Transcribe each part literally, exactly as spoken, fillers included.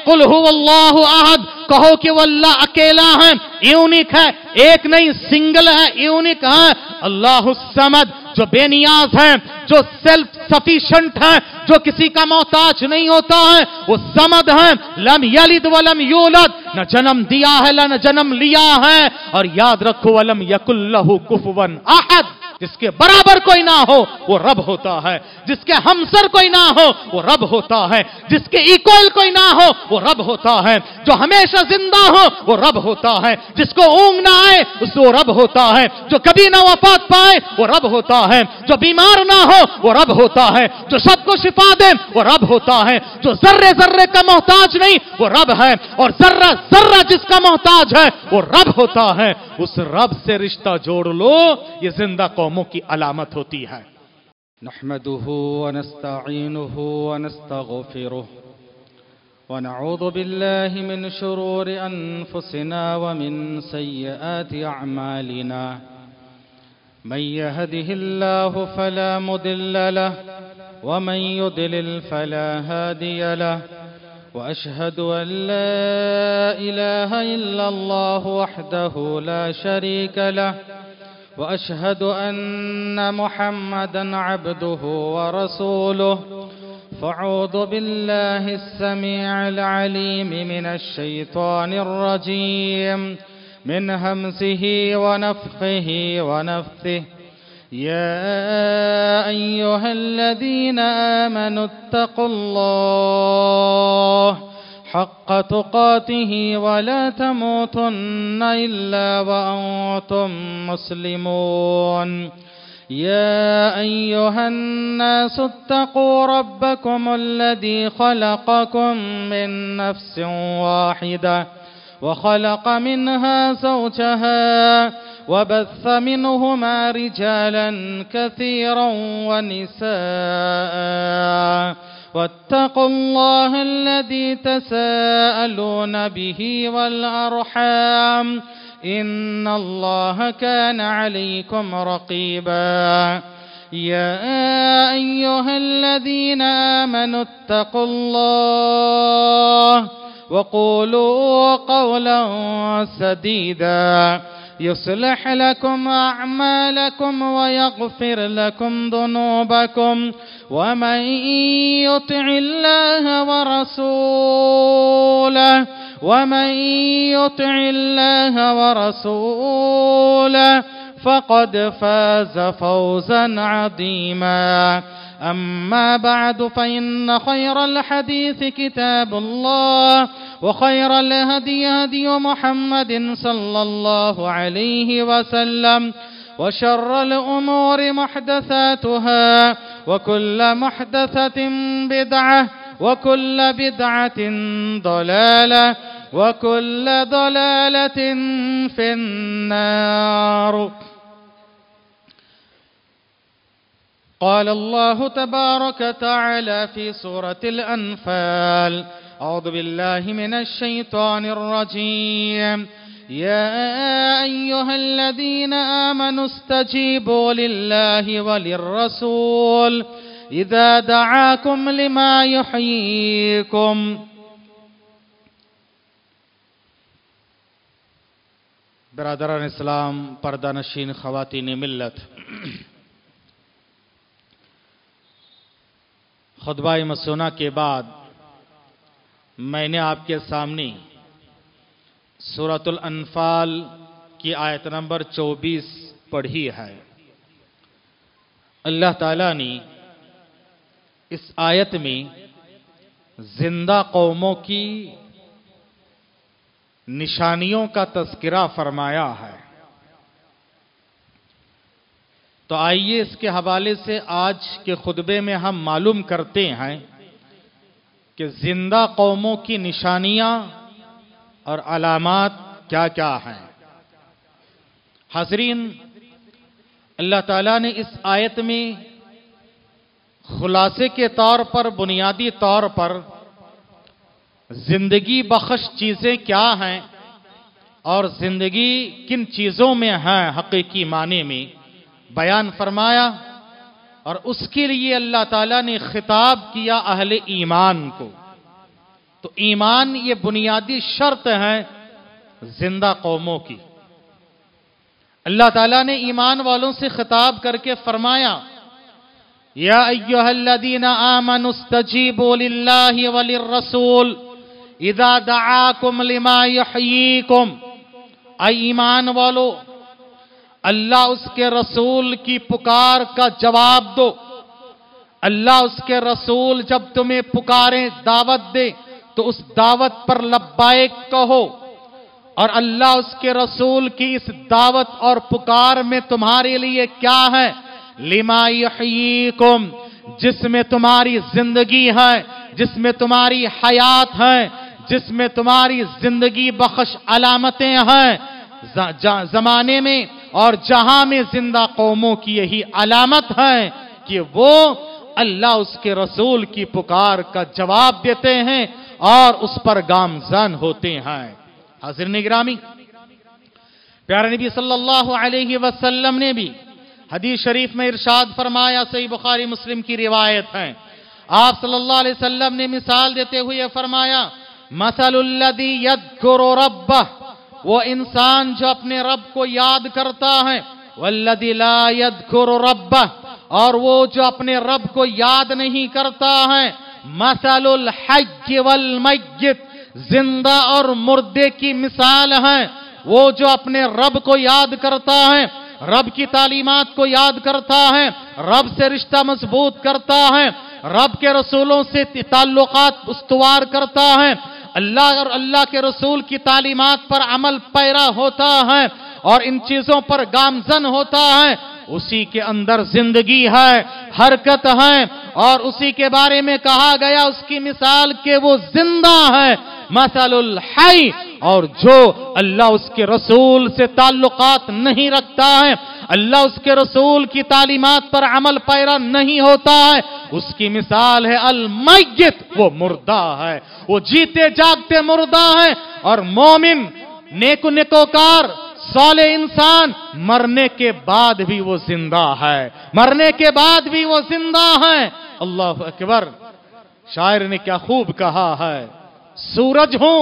قل هو اللہ احد، کہو کہ وہ اللہ اکیلا ہے، یونیک ہے، ایک نہیں، سنگل ہے، یونیک ہے۔ اللہ الصمد، جو بے نیاز ہے، جو سیلف سفیشنٹ ہے، جو کسی کا محتاج نہیں ہوتا ہے، وہ صمد ہے۔ لم یلد ولم یولد، نہ جنم دیا ہے نہ جنم لیا ہے، اور یاد رکھو ولم یکن لہ کفوا احد، جس کے برابر کوئی نہ ہو وہ رب ہوتا ہے، جس کے ہمسر کوئی نہ ہو وہ رب ہوتا ہے، جس کے ایکول کوئی نہ ہو وہ رب ہوتا ہے، جو ہمیشہ زندہ ہو وہ رب ہوتا ہے، جس کو اونگ نہ آئے اس سے وہ رب ہوتا ہے، جو کبھی نہ وفات پائے وہ رب ہوتا ہے، جو بیمار نہ ہو وہ رب ہوتا ہے، جو سب کو شفا دے وہ رب ہوتا ہے، جو ذرے ذرے کا محتاج نہیں وہ رب ہے، اور ذرہ ذرہ جس کا محتاج ہے وہ رب ہوتا ہے۔ اس رب سے رشتہ جوڑ لو، یہ زندہ قوموں کی علامت ہوتی ہے۔ نحمده ونستعينه ونستغفره ونعوذ بالله من شرور أنفسنا ومن سيئات أعمالنا، من يهده الله فلا مضل له ومن يضلل فلا هادي له، وأشهد أن لا إله إلا الله وحده لا شريك له، وأشهد أن محمدًا عبده ورسوله، فأعوذ بالله السميع العليم من الشيطان الرجيم من همزه ونفخه ونفثه، يا أيها الذين آمنوا اتقوا الله حق تقاته ولا تموتن إلا وأنتم مسلمون، يا أيها الناس اتقوا ربكم الذي خلقكم من نفس واحدة وخلق منها زوجها وبث منهما رجالا كثيرا ونساء، واتقوا الله الذي تساءلون به والأرحام، إن الله كان عليكم رقيبا، يا أيها الذين آمنوا اتقوا الله وقولوا قولا سديدا يصلح لكم أعمالكم ويغفر لكم ذنوبكم، ومن يطع الله ورسوله ومن يطع الله ورسوله فقد فاز فوزا عظيما، أما بعد فإن خير الحديث كتاب الله، وخير الهدي هدي محمد صلى الله عليه وسلم، وشر الأمور محدثاتها، وكل محدثة بدعة، وكل بدعة ضلالة، وكل ضلالة في النار۔ قال الله تبارك وتعالى في سورة الأنفال، أعوذ بالله من الشيطان الرجيم، يا أيها الذين آمنوا استجيبوا لله وللرسول إذا دعاكم لما يحييكم۔ برادران اسلام، پردہ نشین خواتین ملت، خطبہ مسونہ کے بعد میں نے آپ کے سامنے سورۃ الانفال کی آیت نمبر چوبیس پڑھی ہے۔ اللہ تعالیٰ نے اس آیت میں زندہ قوموں کی نشانیوں کا تذکرہ فرمایا ہے، تو آئیے اس کے حوالے سے آج کے خطبے میں ہم معلوم کرتے ہیں کہ زندہ قوموں کی نشانیاں اور علامات کیا کیا ہیں۔ حاضرین، اللہ تعالیٰ نے اس آیت میں خلاصے کے طور پر، بنیادی طور پر زندگی بخش چیزیں کیا ہیں اور زندگی کن چیزوں میں ہیں حقیقی معنی میں بیان فرمایا، اور اس کے لیے اللہ تعالیٰ نے خطاب کیا اہل ایمان کو۔ تو تو ایمان یہ بنیادی شرط ہے زندہ قوموں کی۔ اللہ تعالیٰ نے ایمان والوں سے خطاب کر کے فرمایا یا ایھا الذین آمنوا استجیبوا للہ وللرسول اذا دعاکم لما یحییکم، اے ایمان والو اللہ اس کے رسول کی پکار کا جواب دو۔ اللہ اس کے رسول جب تمہیں پکاریں، دعوت دے، تو اس دعوت پر لبیک کہو، اور اللہ اس کے رسول کی اس دعوت اور پکار میں تمہارے لیے کیا ہے؟ لما یحییکم، جس میں تمہاری زندگی ہے، جس میں تمہاری حیات ہے، جس میں تمہاری زندگی بخش علامتیں ہیں۔ زمانے میں اور جہاں میں زندہ قوموں کی یہی علامت ہے کہ وہ اللہ اس کے رسول کی پکار کا جواب دیتے ہیں اور اس پر گامزن ہوتے ہیں۔ حاضرین گرامی، پیارے نبی صلی اللہ علیہ وسلم نے بھی حدیث شریف میں ارشاد فرمایا، صحیح بخاری مسلم کی روایت ہے، آپ صلی اللہ علیہ وسلم نے مثال دیتے ہوئے فرمایا مثل الذی یذکر ربہ، وہ انسان جو اپنے رب کو یاد کرتا ہے، والذی لا یذکر ربہ، اور وہ جو اپنے رب کو یاد نہیں کرتا ہے، مثل الحی والمیت، زندہ اور مردے کی مثال ہے۔ وہ جو اپنے رب کو یاد کرتا ہے، رب کی تعلیمات کو یاد کرتا ہے، رب سے رشتہ مضبوط کرتا ہے، رب کے رسولوں سے تعلقات استوار کرتا ہے، اللہ اور اللہ کے رسول کی تعلیمات پر عمل پیرا ہوتا ہے اور ان چیزوں پر گامزن ہوتا ہے، اسی کے اندر زندگی ہے، حرکت ہے، اور اسی کے بارے میں کہا گیا اس کی مثال کہ وہ زندہ ہے۔ مثل الحی، اور جو اللہ اس کے رسول سے تعلقات نہیں رکھتا ہے، اللہ اس کے رسول کی تعلیمات پر عمل پیرا نہیں ہوتا ہے، اس کی مثال ہے المیت، وہ مردہ ہے، وہ جیتے جاگتے مردہ ہے۔ اور مومن، نیک و نیکوکار، صالح انسان، مرنے کے بعد بھی وہ زندہ ہے، مرنے کے بعد بھی وہ زندہ ہے۔ اللہ اکبر، شاعر نے کیا خوب کہا ہے، سورج ہوں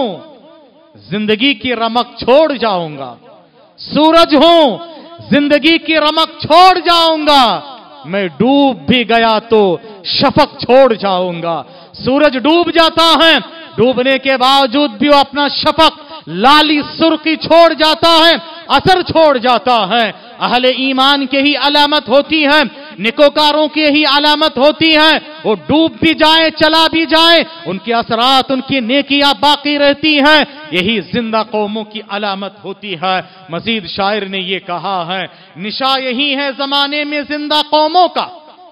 زندگی کی رمق چھوڑ جاؤں گا، سورج ہوں زندگی کی رمق چھوڑ جاؤں گا، میں ڈوب بھی گیا تو شفق چھوڑ جاؤں گا۔ سورج ڈوب جاتا ہے، ڈوبنے کے باوجود بھی وہ اپنا شفق، لالی سرخی چھوڑ جاتا ہے، اثر چھوڑ جاتا ہے۔ اہل ایمان کے ہی علامت ہوتی ہے، نیکوکاروں کی ہی علامت ہوتی ہے، وہ ڈوب بھی جائے، چلا بھی جائے، ان کے اثرات، ان کی نیکیاں باقی رہتی ہیں، یہی زندہ قوموں کی علامت ہوتی ہے۔ مزید شاعر نے یہ کہا ہے، نشا یہی ہے زمانے میں زندہ قوموں کا،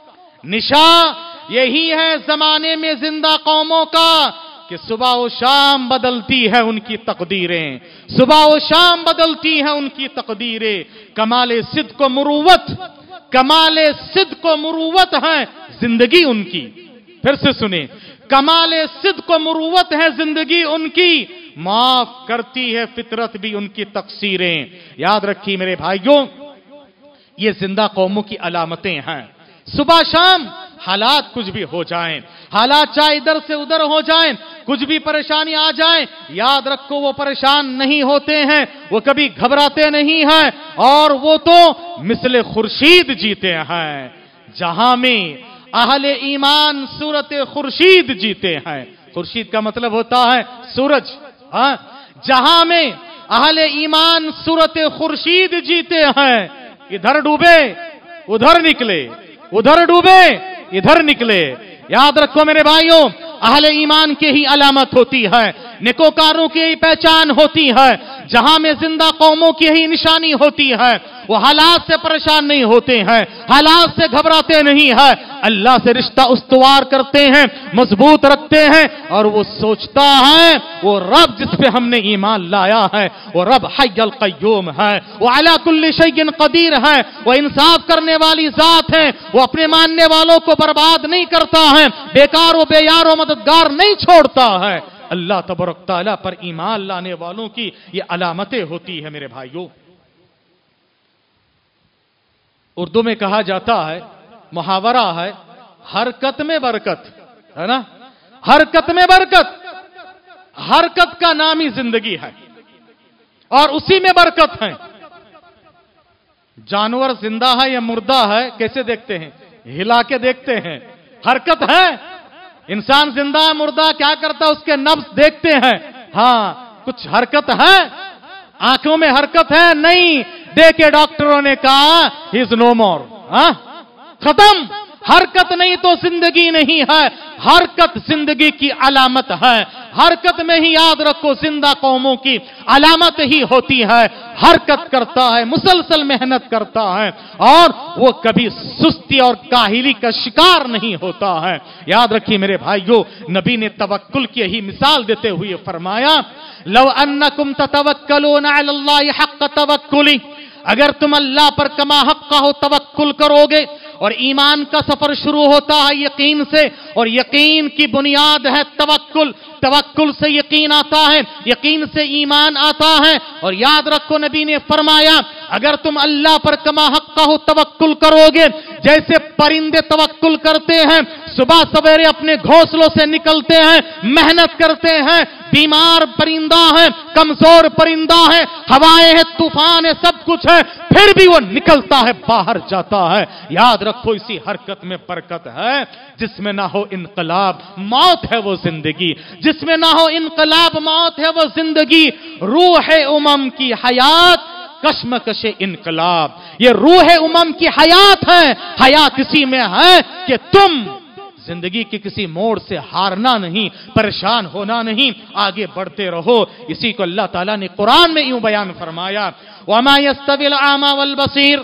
نشا یہی ہے زمانے میں زندہ قوموں کا کہ صبح و شام بدلتی ہے ان کی تقدیریں، صبح و شام بدلتی ہیں ان کی تقدیریں۔ کمال صدق و مروت، کمال صدق و مروت ہے زندگی ان کی، پھر سے سنیں، کمال صدق و مروت ہے زندگی ان کی، معاف کرتی ہے فطرت بھی ان کی تقصیریں۔ یاد رکھیے میرے بھائیوں، یہ زندہ قوموں کی علامتیں ہیں۔ صبح شام حالات کچھ بھی ہو جائیں، حالات چاہے ادھر سے ادھر ہو جائیں، کچھ بھی پریشانی آ جائیں، یاد رکھو وہ پریشان نہیں ہوتے ہیں، وہ کبھی گھبراتے نہیں ہیں، اور وہ تو مثل خورشید جیتے ہیں۔ جہاں میں اہل ایمان صورت خورشید جیتے ہیں، خورشید کا مطلب ہوتا ہے سورج، ہاں، جہاں میں اہل ایمان صورت خورشید جیتے ہیں، ادھر ڈوبے ادھر نکلے، ادھر ڈوبے ادھر نکلے۔ یاد رکھو میرے بھائیوں، اہل ایمان کی ہی علامت ہوتی ہے، نیکوکاروں کی ہی پہچان ہوتی ہے، جہاں میں زندہ قوموں کی ہی نشانی ہوتی ہے۔ وہ حالات سے پریشان نہیں ہوتے ہیں، حالات سے گھبراتے نہیں ہیں، اللہ سے رشتہ استوار کرتے ہیں، مضبوط رکھتے ہیں، اور وہ سوچتا ہے وہ رب جس پہ ہم نے ایمان لایا ہے وہ رب حی القیوم ہے، وہ علی کل شیء قدیر ہے، وہ انصاف کرنے والی ذات ہے، وہ اپنے ماننے والوں کو برباد نہیں کرتا ہے، بیکار و بے یار و مددگار نہیں چھوڑتا ہے۔ اللہ تبارک تعالیٰ پر ایمان لانے والوں کی یہ علامتیں ہوتی ہیں میرے بھائیوں۔ اردو میں کہا جاتا ہے، محاورہ ہے، حرکت میں برکت، ہے نا، حرکت میں برکت۔ حرکت کا نام ہی زندگی ہے اور اسی میں برکت ہے. جانور زندہ ہے یا مردہ ہے کیسے دیکھتے ہیں؟ ہلا کے دیکھتے ہیں. حرکت ہے. انسان زندہ ہے مردہ کیا کرتا ہے؟ اس کے نبض دیکھتے ہیں. ہاں کچھ حرکت ہے. آنکھوں میں حرکت ہے نہیں. دیکھے ڈاکٹروں نے کہا ہی از نو مور. ختم. حرکت نہیں تو زندگی نہیں ہے. حرکت زندگی کی علامت ہے. حرکت میں ہی یاد رکھو زندہ قوموں کی علامت ہی ہوتی ہے. حرکت کرتا ہے, مسلسل محنت کرتا ہے اور وہ کبھی سستی اور کاہلی کا شکار نہیں ہوتا ہے. یاد رکھیے میرے بھائیو, نبی نے توکل کی ہی مثال دیتے ہوئے فرمایا لو انکم تتوکلون علی اللہ حق توکلی, اگر تم اللہ پر کما حق ہو توکل کرو گے. اور ایمان کا سفر شروع ہوتا ہے یقین سے, اور یقین کی بنیاد ہے توکل. توکل سے یقین آتا ہے, یقین سے ایمان آتا ہے. اور یاد رکھو نبی نے فرمایا اگر تم اللہ پر کما حق ہو توکل کرو گے, جیسے پرندے توکل کرتے ہیں, صبح سویرے اپنے گھونسلوں سے نکلتے ہیں, محنت کرتے ہیں, بیمار پرندہ ہے, کمزور پرندہ ہے, ہوائیں ہیں, طوفان ہے, سب کچھ ہے, پھر بھی وہ نکلتا ہے, باہر جاتا ہے. یاد رکھو اسی حرکت میں برکت ہے. جس میں نہ ہو انقلاب موت ہے وہ زندگی. جس میں نہ ہو انقلاب موت ہے وہ زندگی. روح امم کی حیات کشمکش انقلاب, یہ روح امم کی حیات ہے. حیات اسی میں ہے کہ تم زندگی کے کسی موڑ سے ہارنا نہیں, پریشان ہونا نہیں, آگے بڑھتے رہو. اسی کو اللہ تعالیٰ نے قرآن میں یوں بیان فرمایا وَمَا يَسْتَوِي الْأَعْمَى وَالْبَصِيرُ,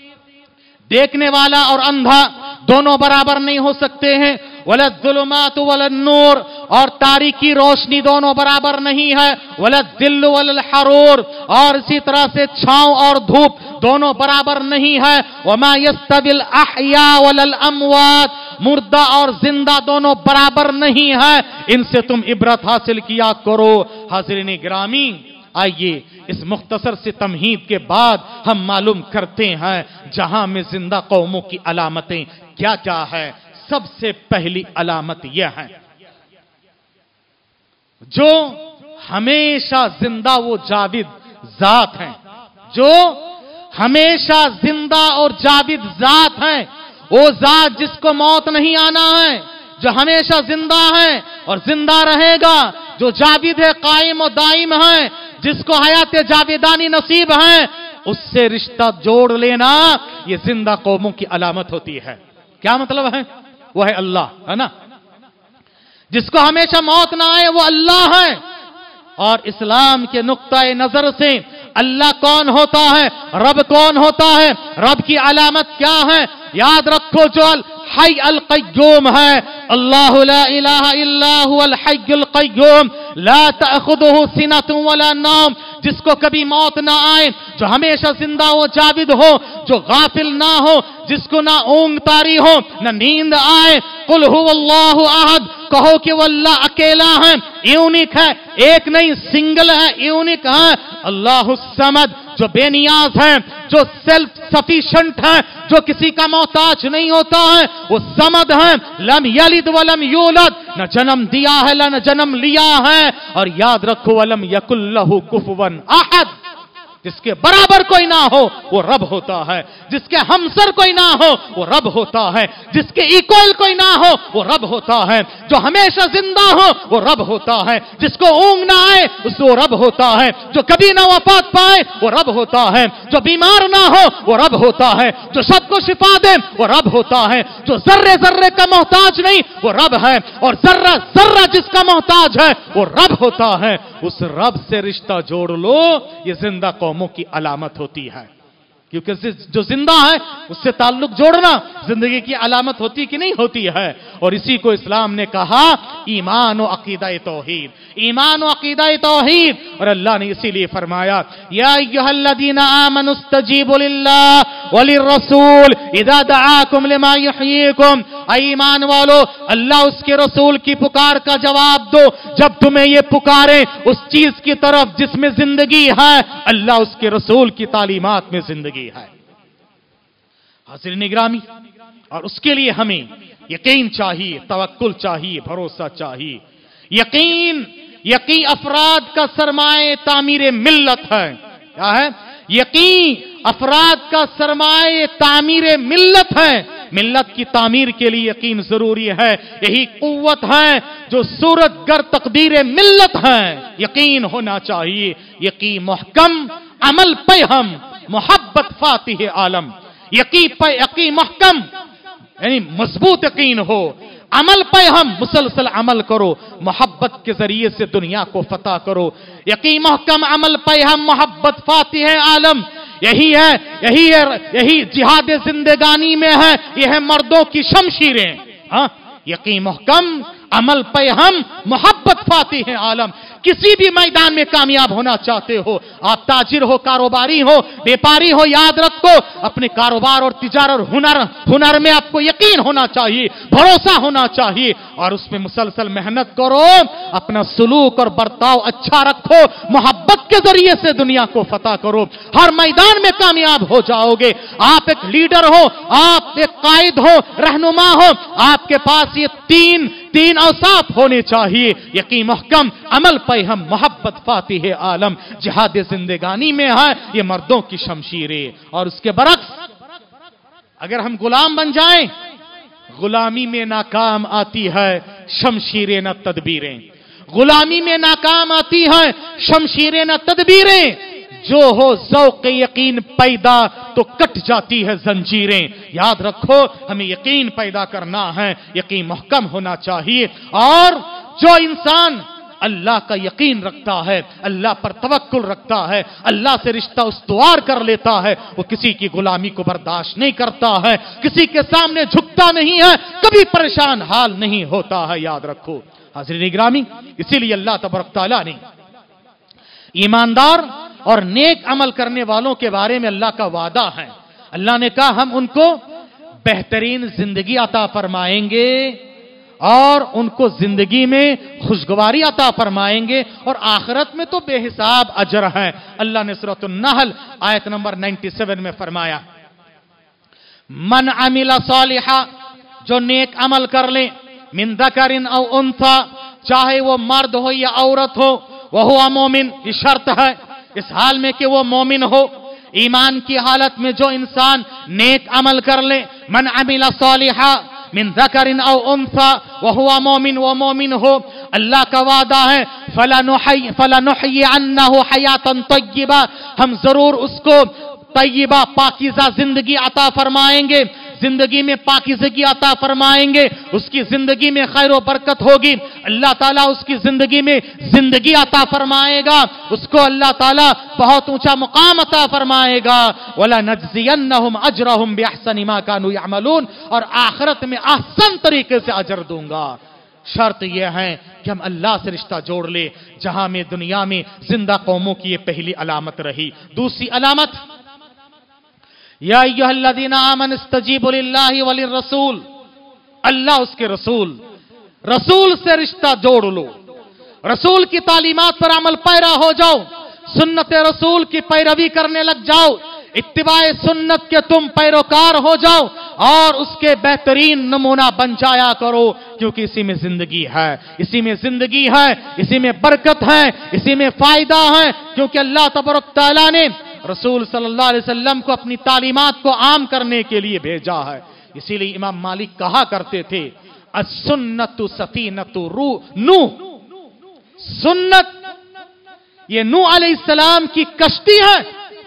دیکھنے والا اور اندھا دونوں برابر نہیں ہو سکتے ہیں. وَلَا الظُّلُمَاتُ وَلَا النُّورُ, اور تاریکی روشنی دونوں برابر نہیں ہے. وَلَا الظِّلُّ وَلَا الْحَرُورُ, اور اسی طرح سے چھاؤں اور دھوپ دونوں برابر نہیں ہے. وَمَا يَسْتَوِي الْأَحْيَاءُ وَلَا الْأَمْوَاتُ, مردہ اور زندہ دونوں برابر نہیں ہے. ان سے تم عبرت حاصل کیا کرو. حاضرین گرامی, آئیے اس مختصر سے تمہید کے بعد ہم معلوم کرتے ہیں جہاں میں زندہ قوموں کی علامتیں کیا کیا ہے. سب سے پہلی علامت یہ ہے جو ہمیشہ زندہ وہ جاوید ذات ہیں, جو ہمیشہ زندہ اور جاوید ذات ہیں. وہ ذات جس کو موت نہیں آنا ہے, جو ہمیشہ زندہ ہے اور زندہ رہے گا, جو جاوید ہے, قائم و دائم ہے, جس کو حیات جاویدانی نصیب ہے, اس سے رشتہ جوڑ لینا یہ زندہ قوموں کی علامت ہوتی ہے. کیا مطلب ہے؟ وہ ہے اللہ, ہے نا. جس کو ہمیشہ موت نہ آئے وہ اللہ ہے. اور اسلام کے نقطہ نظر سے اللہ کون ہوتا ہے, رب کون ہوتا ہے, رب کی علامت کیا ہے؟ یاد رکھو جو الحی القیوم ہے, اللہ لا الہ الا هو الحی القیوم لا تأخذه سنۃ ولا نوم, جس کو کبھی موت نہ آئے, جو ہمیشہ زندہ و جاوید ہو, جو غافل نہ ہو, جس کو نہ اونگ طاری ہو نہ نیند آئے. قل هو اللہ احد, کہو کہ وہ اللہ اکیلا ہے, یونیک ہے, ایک نہیں سنگل ہے, یونیک ہے. اللہ الصمد, جو بے نیاز ہے, جو سیلف سفیشنٹ ہے, جو کسی کا محتاج نہیں ہوتا ہے, وہ صمد ہے. لم یلد ولم یولد, نہ جنم دیا ہے نہ جنم لیا ہے. اور یاد رکھو ولم یکن لہ کفوا احد, جس کے برابر کوئی نہ ہو وہ رب ہوتا ہے. جس کے ہمسر کوئی نہ ہو وہ رب ہوتا ہے. جس کے ایکوئل کوئی نہ ہو وہ رب ہوتا ہے. جو ہمیشہ زندہ ہو وہ رب ہوتا ہے. جس کو اونگ نہ آئے اس کو رب ہوتا ہے. جو کبھی نہ وفات پائے وہ رب ہوتا ہے. جو بیمار نہ ہو وہ رب ہوتا ہے. جو سب کو شفا دے وہ رب ہوتا ہے. جو ذرے ذرے کا محتاج نہیں وہ رب ہے. اور ذرہ ذرہ جس کا محتاج ہے وہ رب ہوتا ہے. اس رب سے رشتہ جوڑ لو, یہ زندہ قوموں کی علامت ہوتی ہے. کیونکہ جو زندہ ہے اس سے تعلق جوڑنا زندگی کی علامت ہوتی کہ نہیں ہوتی ہے. اور اسی کو اسلام نے کہا ایمان و عقیدہ توحید, ایمان و عقیدہ توحید. اور اللہ نے اسی لیے فرمایا یا ایھا الذین آمنوا استجیبوا للہ وللرسول اذا دعاکم لما یحییکم, اے ایمان والو اللہ اس کے رسول کی پکار کا جواب دو جب تمہیں یہ پکارے اس چیز کی طرف جس میں زندگی ہے. اللہ اس کے رسول کی تعلیمات میں زندگی ہے. حاضرین گرامی, اور اس کے لیے ہمیں یقین چاہیے, توکل چاہیے, بھروسہ چاہیے. یقین یقین افراد کا سرمایہ تعمیر ملت ہے. کیا ہے؟ یقین افراد کا سرمایہ تعمیر ملت ہے. ملت کی تعمیر کے لیے یقین ضروری ہے. یہی قوت ہے جو صورت گر تقدیر ملت ہے. یقین ہونا چاہیے. یقین محکم عمل پہ ہم محبت فاتح عالم. یقین پہ یقین محکم یعنی مضبوط یقین ہو. عمل پہ ہم مسلسل عمل کرو. محبت کے ذریعے سے دنیا کو فتح کرو. یقین محکم عمل پہ ہم محبت فاتح عالم. یہی ہے یہی ہے یہی جہاد زندگانی میں ہے. یہ ہے مردوں کی شمشیریں. ہاں یقین محکم عمل پہ ہم محبت فاتح عالم. کسی بھی میدان میں کامیاب ہونا چاہتے ہو، آپ تاجر ہو، کاروباری ہو، بیپاری ہو، یاد رکھو اپنے کاروبار اور تجارت اور ہنر ہنر میں آپ کو یقین ہونا چاہیے، بھروسہ ہونا چاہیے اور اس میں مسلسل محنت کرو. اپنا سلوک اور برتاؤ اچھا رکھو. محبت کے ذریعے سے دنیا کو فتح کرو. ہر میدان میں کامیاب ہو جاؤ گے. آپ ایک لیڈر ہو، آپ ایک قائد ہو، رہنما ہو، آپ کے پاس یہ تین تین اوصاف ہونے چاہیے. یقین محکم عمل پہ ہم محبت فاتح عالم. جہاد زندگانی میں ہے یہ مردوں کی شمشیریں. اور اس کے برعکس اگر ہم غلام بن جائیں، غلامی میں ناکام آتی ہے شمشیریں نہ تدبیریں. غلامی میں ناکام آتی ہے شمشیریں نہ تدبیریں. جو ہو ذوق یقین پیدا تو کٹ جاتی ہے زنجیریں. یاد رکھو ہمیں یقین پیدا کرنا ہے. یقین محکم ہونا چاہیے. اور جو انسان اللہ کا یقین رکھتا ہے، اللہ پر توکل رکھتا ہے، اللہ سے رشتہ استوار کر لیتا ہے، وہ کسی کی غلامی کو برداشت نہیں کرتا ہے، کسی کے سامنے جھکتا نہیں ہے، کبھی پریشان حال نہیں ہوتا ہے. یاد رکھو حاضرین گرامی، اسی لیے اللہ تبارک تعالیٰ نے ایماندار اور نیک عمل کرنے والوں کے بارے میں اللہ کا وعدہ ہے. اللہ نے کہا ہم ان کو بہترین زندگی عطا فرمائیں گے اور ان کو زندگی میں خوشگواری عطا فرمائیں گے اور آخرت میں تو بے حساب اجر ہے. اللہ نے سورۃ النحل آیت نمبر سنتاسی میں فرمایا من عمل صالحا، جو نیک عمل کر لے، من ذکر او انثى، چاہے وہ مرد ہو یا عورت ہو، وہو مومن، یہ شرط ہے اس حال میں کہ وہ مومن ہو. ایمان کی حالت میں جو انسان نیک عمل کر لے، من عمل صالحا من ذکر او انثى وهو مومن، وہ مومن ہو، اللہ کا وعدہ ہے فَلَنُحْيِعَنَّهُ حَيَاةً طَيِّبَةً، ہم ضرور اس کو طیبہ پاکیزہ زندگی عطا فرمائیں گے. زندگی میں پاکیزگی عطا فرمائیں گے. اس کی زندگی میں خیر و برکت ہوگی. اللہ تعالیٰ اس کی زندگی میں زندگی عطا فرمائے گا. اس کو اللہ تعالیٰ بہت اونچا مقام عطا فرمائے گا. وَلَنَجْزِيَنَّهُمْ أَجْرَهُمْ بِأَحْسَنِ مَا كَانُوا يَعْمَلُونَ، اور آخرت میں احسن طریقے سے اجر دوں گا. شرط یہ ہے کہ ہم اللہ سے رشتہ جوڑ لے. جہاں میں دنیا میں زندہ قوموں کی یہ پہلی علامت رہی. دوسری علامت یا ایھا الذین آمنوا استجیبوا للہ وللرسول، اللہ اس کے رسول رسول سے رشتہ جوڑ لو. رسول کی تعلیمات پر عمل پیرا ہو جاؤ. سنت رسول کی پیروی کرنے لگ جاؤ. اتباع سنت کے تم پیروکار ہو جاؤ اور اس کے بہترین نمونہ بن جایا کرو، کیونکہ اسی میں زندگی ہے، اسی میں زندگی ہے، اسی میں برکت ہے، اسی میں فائدہ ہے. کیونکہ اللہ تبارک تعالیٰ نے رسول صلی اللہ علیہ وسلم کو اپنی تعلیمات کو عام کرنے کے لیے بھیجا ہے. اسی لیے امام مالک کہا کرتے تھے السنت سفینۃ روح نوح، سنت یہ نوح علیہ السلام کی کشتی ہے.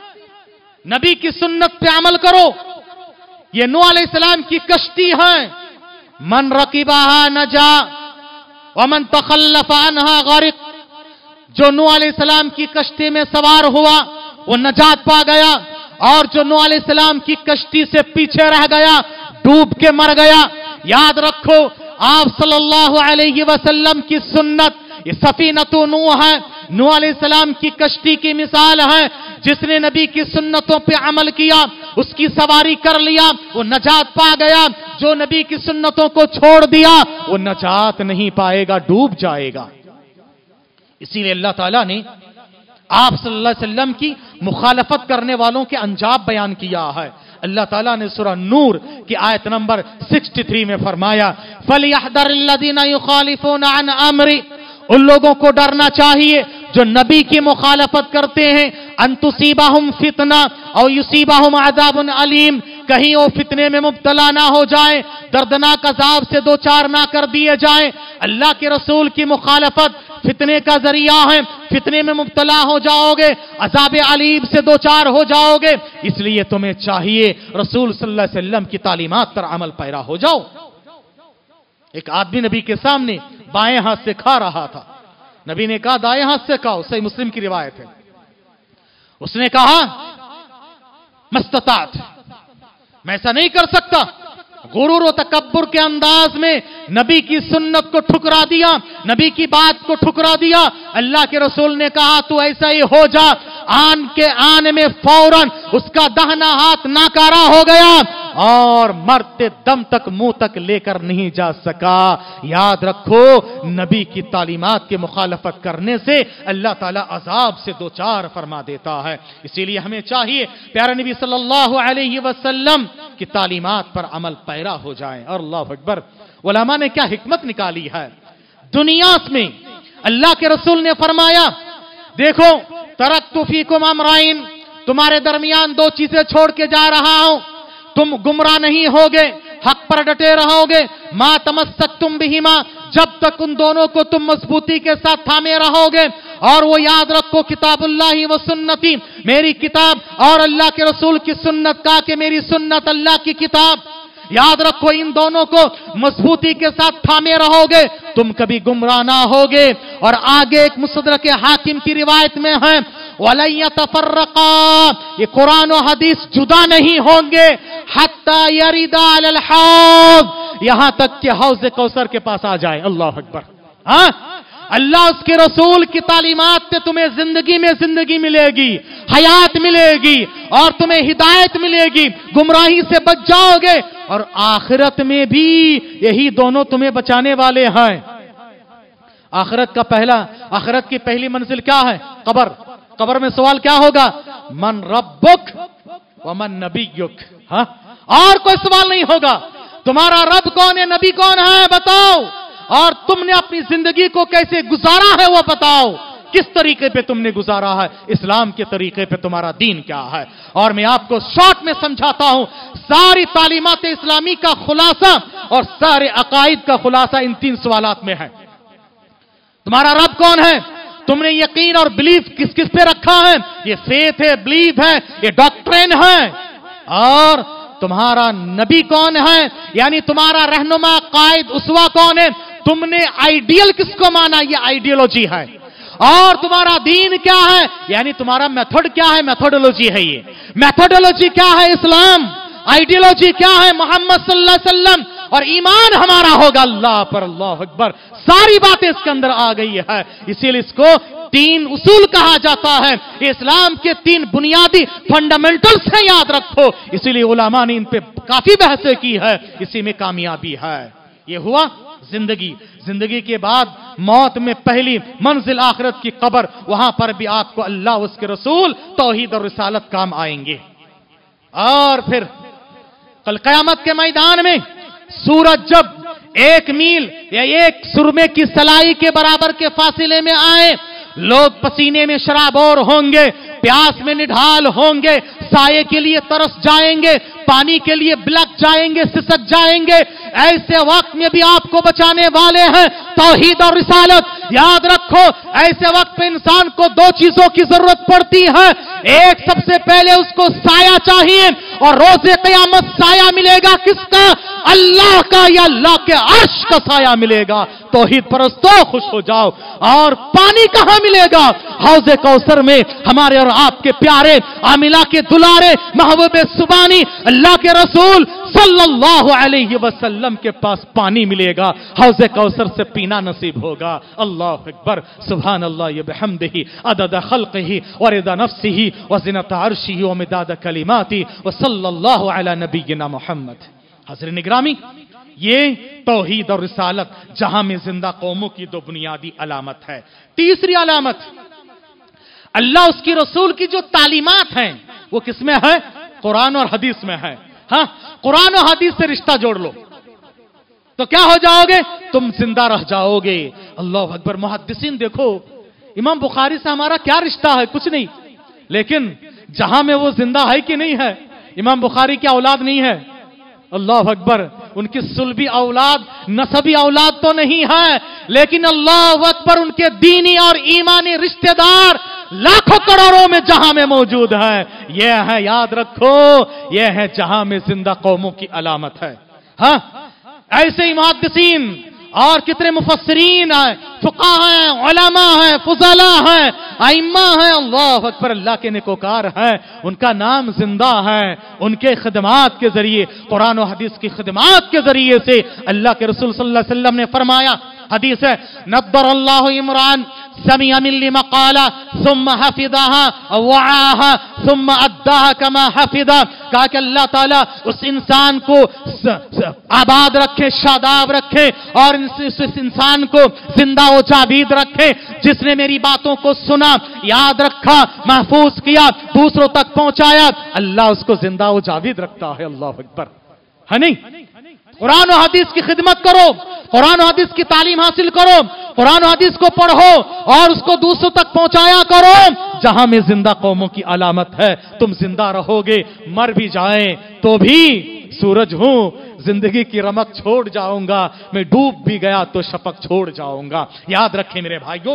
نبی کی سنت پہ عمل کرو، یہ نوح علیہ السلام کی کشتی ہے. من رکبہا نجا ومن تخلف عنہا غرق، جو نوح علیہ السلام کی کشتی میں سوار ہوا وہ نجات پا گیا، اور جو نوح علیہ السلام کی کشتی سے پیچھے رہ گیا ڈوب کے مر گیا. یاد رکھو آپ صلی اللہ علیہ وسلم کی سنت یہ سفینۃ نوح ہے. نوح علیہ السلام کی کشتی کی مثال ہے. جس نے نبی کی سنتوں پہ عمل کیا، اس کی سواری کر لیا، وہ نجات پا گیا. جو نبی کی سنتوں کو چھوڑ دیا وہ نجات نہیں پائے گا، ڈوب جائے گا. اسی لیے اللہ تعالیٰ نے آپ صلی اللہ علیہ وسلم کی مخالفت کرنے والوں کے انجام بیان کیا ہے. اللہ تعالیٰ نے سورہ نور کی آیت نمبر سکسٹی تھری میں فرمایا فَلْيَحْذَرِ الَّذِينَ يُخَالِفُونَ عَنْ أَمْرِهِ، उन लोगों को डरना चाहिए जो नबी की मुखालफत करते हैं। अन तुसीबाहुम फितना और युसीबाहुम अज़ाबुन अलीम, कहीं वो फितने में मुब्तला ना हो जाए, दर्दनाक अज़ाब से दो चार ना कर दिए जाए। अल्लाह के रसूल की मुखालफत फितने का जरिया है, फितने में मुब्तला हो जाओगे, अज़ाब अलीम से दो चार हो जाओगे। इसलिए तुम्हें चाहिए रसूल सल्लल्लाहु अलैहि वसल्लम की तालीमात पर अमल पैरा हो जाओ। एक आदमी नबी के सामने बाएं हाथ से खा रहा था, नबी ने कहा दाएं हाथ से खाओ, सही मुस्लिम की रिवायत है। उसने कहा मस्ततात, मैं ऐसा नहीं कर सकता। गुरूर और तकब्बुर के अंदाज में नबी की सुन्नत को ठुकरा दिया, नबी की बात को ठुकरा दिया। अल्लाह के रसूल ने कहा तू ऐसा ही हो जा। आन के आने में फौरन उसका दाहिना हाथ नाकारा हो गया और मरते दम तक मुंह तक लेकर नहीं जा सका। याद रखो, नबी की तालीमात के मुखालफत करने से अल्लाह ताला अजाब से दो चार फरमा देता है। इसीलिए हमें चाहिए प्यारे नबी सल्लल्लाहु अलैहि वसल्लम की तालीमात पर अमल पैरा हो जाए। और अल्लाह अकबर, उलमा ने क्या हिकमत निकाली है दुनिया में। अल्लाह के रसूल ने फरमाया देखो तरक्तु फीकुम अमराइन, तुम्हारे दरमियान दो चीजें छोड़ के जा रहा हूं, तुम गुमराह नहीं होगे, हक पर डटे रहोगे। मा तमस्सकतुम बिहिमा, जब तक उन दोनों को तुम मजबूती के साथ थामे रहोगे। और वो याद रखो किताबुल्लाही व सुन्नती, मेरी किताब और अल्लाह के रसूल की सुन्नत का कि मेरी सुन्नत अल्लाह की किताब। याद रखो इन दोनों को मजबूती के साथ थामे रहोगे, तुम कभी गुमराह ना होगे। और आगे एक मुसद्दरक हाकिम की रिवायत में है वलन यतफर्रका, ये कुरान और हदीस जुदा नहीं होंगे हत्ता यरिदा अलल हौज, यहां तक कि हौज़ कौसर के पास आ जाए। अल्लाह अकबर। हाँ, अल्लाह उसके रसूल की तालीमात से तुम्हें जिंदगी में जिंदगी मिलेगी, हयात मिलेगी और तुम्हें हिदायत मिलेगी, गुमराही से बच जाओगे। और आखिरत में भी यही दोनों तुम्हें बचाने वाले हैं। आखिरत का पहला आखिरत की पहली मंजिल क्या है? कब्र। कब्र में सवाल क्या होगा? मन रब्बुक व मन नबियुक। हाँ, और कोई सवाल नहीं होगा। तुम्हारा रब कौन है, नबी कौन है बताओ, और तुमने अपनी जिंदगी को कैसे गुजारा है वो बताओ। किस तरीके पे तुमने गुजारा है, इस्लाम के तरीके पे तुम्हारा दीन क्या है। और मैं आपको शॉर्ट में समझाता हूं, सारी तालीमात इस्लामी का खुलासा और सारे अकाइद का खुलासा इन तीन सवालात में है। तुम्हारा रब कौन है, तुमने यकीन और बिलीफ किस किस पे रखा है, ये फेथ है, बिलीफ है, ये डॉक्ट्रिन है। और तुम्हारा नबी कौन है, यानी तुम्हारा रहनुमा कायद उसवा कौन है, तुमने आइडियल किसको माना, ये आइडियोलॉजी है। और तुम्हारा दीन क्या है, यानी तुम्हारा मेथड क्या है, मेथोडोलॉजी है। ये मेथोडोलॉजी क्या है, इस्लाम। आइडियोलॉजी क्या है, मोहम्मद सल्लल्लाहु अलैहि वसल्लम। और ईमान हमारा होगा अल्लाह पर। अल्लाह अकबर। सारी बातें इसके अंदर आ गई है। इसीलिए इसको तीन उसूल कहा जाता है, इस्लाम के तीन बुनियादी फंडामेंटल्स हैं, याद रखो। इसीलिए उलमा ने इन पे काफी बहसें की है, इसी में कामयाबी है। ये हुआ जिंदगी। जिंदगी के बाद मौत में पहली मंजिल आखिरत की कब्र, वहां पर भी आपको अल्लाह उसके रसूल तौहीद और रिसालत काम आएंगे। और फिर कल क़यामत के मैदान में सूरज जब एक मील या एक सुरमे की सलाई के बराबर के फासिले में आए, लोग पसीने में शराबोर होंगे, प्यास में निढाल होंगे, साये के लिए तरस जाएंगे, पानी के लिए बिलक जाएंगे, सिसक जाएंगे। ऐसे वक्त में भी आपको बचाने वाले हैं तौहीद और रिसालत। याद रखो, ऐसे वक्त पे इंसान को दो चीजों की जरूरत पड़ती है। एक, सबसे पहले उसको साया चाहिए, और रोज़े क़यामत साया मिलेगा किसका? अल्लाह का, या अल्लाह के अर्श का साया मिलेगा। तौहीद परस्तों खुश हो जाओ। और पानी कहां मिलेगा? हौज़े कौसर में। हमारे और आपके प्यारे आमिला के दुलारे महबूब सुबानी अल्लाह के रसूल सल्लल्लाहु अलैहि वसल्लम के पास पानी मिलेगा, हौज़े कौसर से पीना नसीब होगा। अल्लाह अकबर। सुभान अल्लाह बिहम्दिही अदद खल्क़िही व रिदा नफ्सिही व ज़िनत अर्शिही व मिदाद कलिमाती व सल्लल्लाहु अला नबिय्यिना मुहम्मद। हाज़िरीन इकरामी, ये तौहीद और रिसालत जहां में जिंदा कौमों की दो बुनियादी अलामत है। तीसरी अलामत, अल्लाह उसकी रसूल की जो तालीमात हैं वो किसमें है? कुरान और हदीस में है। हाँ, कुरान और हदीस से रिश्ता जोड़ लो तो क्या हो जाओगे? तुम जिंदा रह जाओगे। اللہ اکبر. محدثین دیکھو امام بخاری سے ہمارا کیا رشتہ ہے؟ کچھ نہیں. لیکن جہاں میں وہ زندہ ہے کہ نہیں ہے؟ امام بخاری کی اولاد نہیں ہے. اللہ اکبر. ان کی صلبی اولاد نسبی اولاد تو نہیں ہے, لیکن اللہ اکبر ان کے دینی اور ایمانی رشتہ دار لاکھوں کروڑوں میں جہاں میں موجود ہے. یہ ہے, یاد رکھو, یہ ہے جہاں میں زندہ قوموں کی علامت ہے. ہاں ایسے ہی محدثین اور کتنے مفسرین ہیں, فقہاء ہیں, علماء ہیں, فضلاء ہیں, ائمہ ہیں, اللہ اکبر, اللہ کے نیکوکار ہیں. ان کا نام زندہ ہے. ان کے خدمات کے ذریعے, قرآن و حدیث کی خدمات کے ذریعے سے اللہ کے رسول صلی اللہ علیہ وسلم نے فرمایا, حدیث ہے, نبر اللہ عمران سمع مني مقالہ ثم حفظها وعاها ثم اداها كما حفظها. کہا کہ اللہ تعالیٰ اس انسان کو آباد رکھے, شاداب رکھے, اور اس انسان کو زندہ و جاوید رکھے جس نے میری باتوں کو سنا, یاد رکھا, محفوظ کیا, دوسروں تک پہنچایا. اللہ اس کو زندہ و جاوید رکھتا ہے. اللہ اکبر. ہے نہیں؟ قرآن و حدیث کی خدمت کرو, قرآن و حدیث کی تعلیم حاصل کرو, قرآن و حدیث کو پڑھو اور اس کو دوسروں تک پہنچایا کرو. جہاں میں زندہ قوموں کی علامت ہے. تم زندہ رہو گے, مر بھی جائیں تو بھی سورج ہوں, زندگی کی رمق چھوڑ جاؤں گا, میں ڈوب بھی گیا تو شفق چھوڑ جاؤں گا. یاد رکھیں میرے بھائیوں,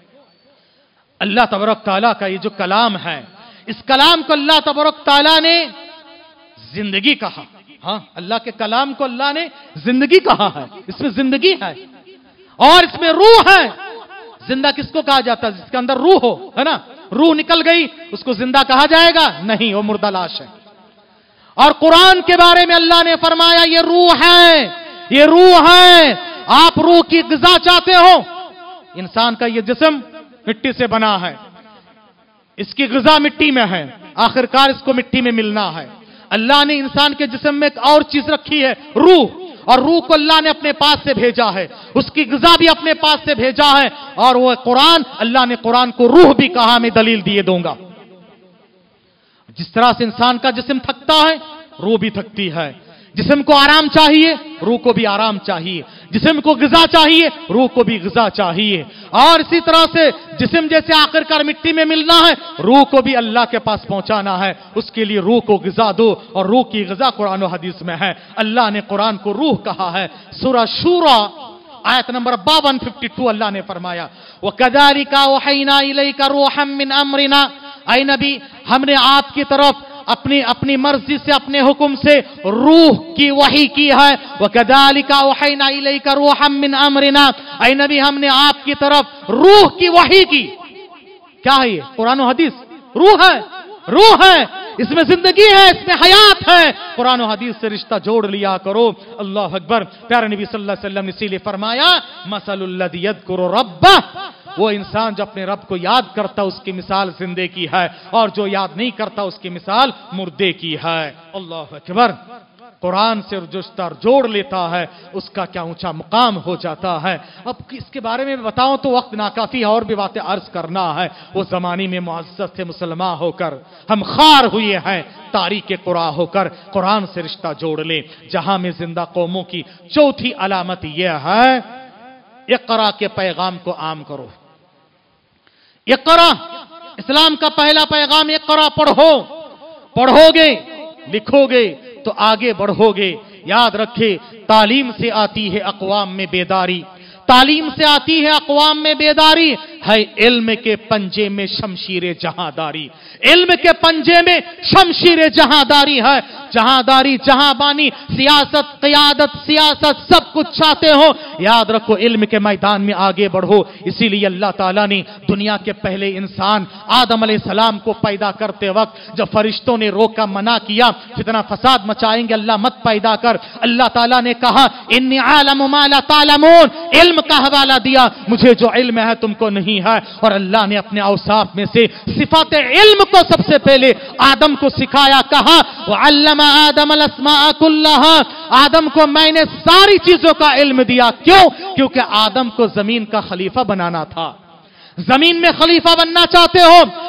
اللہ تبارک تعالیٰ کا یہ جو کلام ہے, اس کلام کو اللہ تبارک تعالیٰ نے زندگی کہا. ہاں, اللہ کے کلام کو اللہ نے زندگی کہا ہے. اس میں زندگی ہے اور اس میں روح ہے. زندہ کس کو کہا جاتا ہے؟ جس کے اندر روح ہو, ہے نا. روح نکل گئی اس کو زندہ کہا جائے گا؟ نہیں, وہ مردہ لاش ہے. اور قرآن کے بارے میں اللہ نے فرمایا یہ روح ہے, یہ روح ہے. آپ روح کی غذا چاہتے ہو؟ انسان کا یہ جسم مٹی سے بنا ہے, اس کی غذا مٹی میں ہے, آخرکار اس کو مٹی میں ملنا ہے. اللہ نے انسان کے جسم میں ایک اور چیز رکھی ہے, روح. اور روح کو اللہ نے اپنے پاس سے بھیجا ہے, اس کی غذا بھی اپنے پاس سے بھیجا ہے. اور وہ قرآن, اللہ نے قرآن کو روح بھی کہا, میں دلیل دیے دوں گا. جس طرح سے انسان کا جسم تھکتا ہے, روح بھی تھکتی ہے. جسم کو آرام چاہیے, روح کو بھی آرام چاہیے. جسم کو غذا چاہیے, روح کو بھی غذا چاہیے. اور اسی طرح سے جسم جیسے آخرکار مٹی میں ملنا ہے, روح کو بھی اللہ کے پاس پہنچانا ہے. اس کے لیے روح کو غذا دو, اور روح کی غذا قرآن و حدیث میں ہے. اللہ نے قرآن کو روح کہا ہے. سورہ شورى آیت نمبر باون ففٹی ٹو اللہ نے فرمایا, وَكَذَلِكَ أَوْحَيْنَا إِلَيْكَ رُوحًا مِّنْ أَمْرِنَا. اے نبی, ہم نے آپ کی طرف اپنی اپنی مرضی سے, اپنے حکم سے روح کی وحی کی ہے. وَكَذَلِكَ أَوْحَيْنَا إِلَيْكَ رُوحًا مِّنْ أَمْرِنَا. اے نبی, ہم نے آپ کی طرف روح کی وحی کی. کیا ہے یہ؟ قرآن و حدیث. روح ہے, روح ہے, اس میں زندگی ہے, اس میں حیات ہے. قرآن و حدیث سے رشتہ جوڑ لیا کرو. اللہ اکبر. پیارے نبی صلی اللہ علیہ وسلم نے اسی لیے فرمایا, مَثَلُ الَّذِي يَذْكُرُ رَبَّهُ. وہ انسان جو اپنے رب کو یاد کرتا اس کی مثال زندے کی ہے, اور جو یاد نہیں کرتا اس کی مثال مردے کی ہے. اللہ اکبر. قرآن سے جو رشتہ جوڑ لیتا ہے اس کا کیا اونچا مقام ہو جاتا ہے. اب اس کے بارے میں بتاؤں تو وقت ناکافی ہے, اور بھی باتیں عرض کرنا ہے. وہ زمانے میں معزز تھے مسلمان ہو کر, ہم خار ہوئے ہیں تاریخ قرآن ہو کر. قرآن سے رشتہ جوڑ لیں. جہاں میں زندہ قوموں کی چوتھی علامت یہ ہے, اقرا کے پیغام کو عام کرو. اقرا, اسلام کا پہلا پیغام اقرا. پڑھو, پڑھو گے, لکھو گے تو آگے بڑھو گے. یاد رکھے, تعلیم سے آتی ہے اقوام میں بیداری, تعلیم سے آتی ہے اقوام میں بیداری. ہے علم کے پنجے میں شمشیر جہاں-داری, علم کے پنجے میں شمشیر جہاں-داری ہے. جہاں-داری, جہاں بانی, سیاست, قیادت, سیاست سب کچھ چاہتے ہو, یاد رکھو علم کے میدان میں آگے بڑھو. اسی لیے اللہ تعالیٰ نے دنیا کے پہلے انسان آدم علیہ السلام کو پیدا کرتے وقت جب فرشتوں نے روکا, منع کیا, فتنہ فساد مچائیں گے, اللہ مت پیدا کر. اللہ تعالیٰ نے کہا, انی عالم ما لا تعلمون. علم کا حوالہ دیا, مجھے جو علم ہے تم کو نہیں ہے. اور اللہ نے اپنے اوصاف میں سے صفات علم کو سب سے پہلے آدم کو سکھایا. کہا, وعلم آدم الاسماء کلها. آدم کو میں نے ساری چیزوں کا علم دیا. کیوں؟ کیونکہ آدم کو زمین کا خلیفہ بنانا تھا. زمین میں خلیفہ بننا چاہتے ہو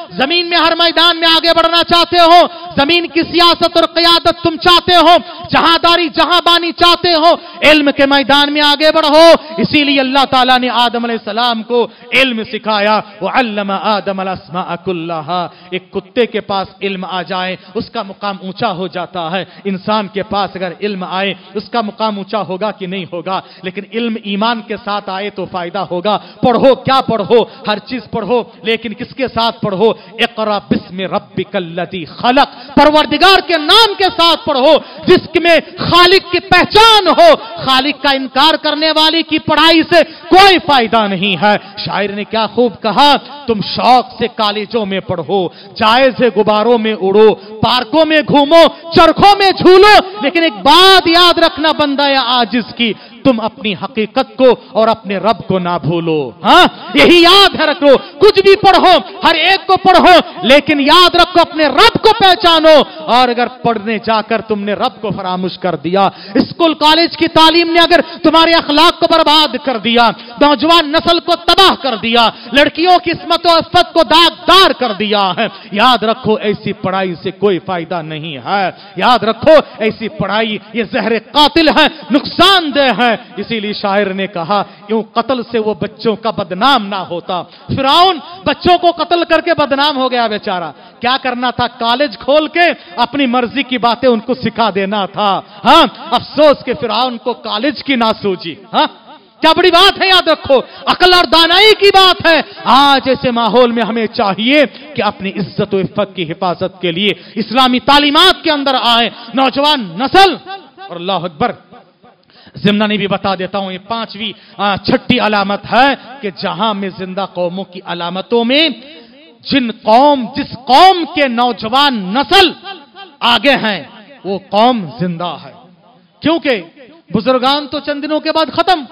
जमीन में हर मैदान में आगे बढ़ना चाहते हो, जमीन की सियासत और क़यादत तुम चाहते हो, जहांदारी जहांबानी चाहते हो, इल्म के मैदान में आगे बढ़ो। इसीलिए अल्लाह ताला ने आदम अलैहिस्सलाम को इल्म सिखाया, वअल्लम आदम अल-अस्माअ कुल्लहा। एक कुत्ते के पास इल्म आ जाए उसका मुकाम ऊंचा हो जाता है, इंसान के पास अगर इल्म आए उसका मुकाम ऊंचा होगा कि नहीं होगा? लेकिन इल्म ईमान के साथ आए तो फायदा होगा। पढ़ो, क्या पढ़ो? हर चीज पढ़ो, लेकिन किसके साथ पढ़ो? इक़रा बिस्मि रब्बिकल्लज़ी खलक़, परवरदिगार के नाम के साथ पढ़ो, जिसमें खालिक की पहचान हो। खालिक का इनकार करने वाली की पढ़ाई से कोई फायदा नहीं है। शायर ने क्या खूब कहा, तुम शौक से कॉलेजों में पढ़ो, जायज है गुब्बारों में उड़ो, पार्कों में घूमो, चरखों में झूलो, लेकिन एक बात याद रखना बंदा या आजिज की, तुम अपनी हकीकत को और अपने रब को ना भूलो। हाँ, यही याद है रखो। कुछ भी पढ़ो, हर एक को पढ़ो, लेकिन याद रखो अपने रब को पहचानो। और अगर पढ़ने जाकर तुमने रब को फरामोश कर दिया, स्कूल कॉलेज की तालीम ने अगर तुम्हारे अखलाक को बर्बाद कर दिया, नौजवान नस्ल को तबाह कर दिया, लड़कियों की इस्मत और इफ़्फ़त को दागदार कर दिया है, याद रखो ऐसी पढ़ाई से कोई फायदा नहीं है। याद रखो ऐसी पढ़ाई ये जहर कातिल है, नुकसानदेह है। इसीलिए शायर ने कहा, यूं कत्ल से वो बच्चों का बदनाम ना होता। फिरौन बच्चों को कत्ल करके बदनाम हो गया बेचारा। क्या करना था? कॉलेज खोल के अपनी मर्जी की बातें उनको सिखा देना था। हाँ, अफसोस के फिरौन को कॉलेज की ना सूझी। हाँ, क्या बड़ी बात है, याद रखो, अकल और दानाई की बात है। आज ऐसे माहौल में हमें चाहिए कि अपनी इज्जत और इफ़्फ़त की हिफाजत के लिए इस्लामी तालीमात के अंदर आए नौजवान नस्ल। और अल्लाह अकबर, ज़िम्ना ने भी बता देता हूं, ये पांचवी छठी अलामत है कि जहां में जिंदा कौमों की अलामतों में जिन कौम जिस कौम के नौजवान नस्ल आगे हैं वो कौम जिंदा है। क्योंकि बुजुर्गान तो चंद दिनों के बाद खत्म,